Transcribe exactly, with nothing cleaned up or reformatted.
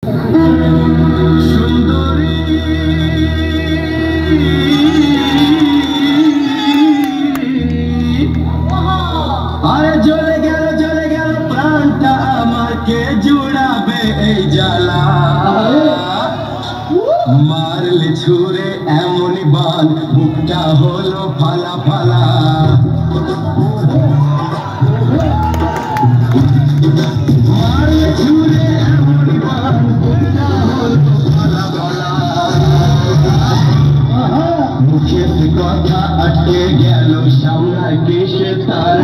সুন্দরী আরে জ্বলে গেল জ্বলে গেল প্রাণটা আমার, কে জুড়াবে এই জ্বালা? মারলে ছুঁড়ে এমনই বান, বুকটা হলো ফালা ফালা। মারলে ছুঁড়ে এমনই বান, বুকটা হলো ফালা ফালা। মুখের কথা আটকে গেল, সামলায় কিসে তার